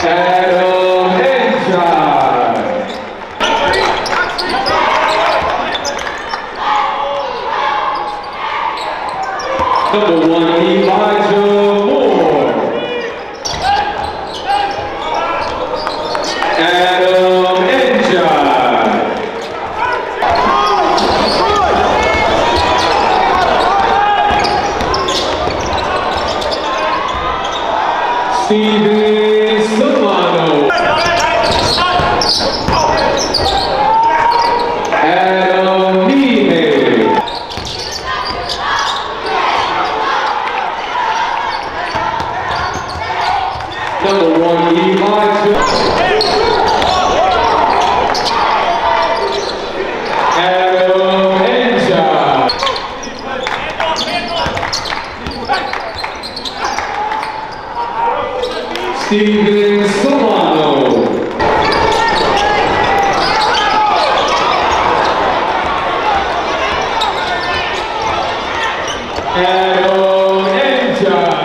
Number 1, Elijah Moore. Adam Njie. Steven Solano. Adam Njie. Number 1, Elijah. Adam Njie. Steven Solano. Adam Njie.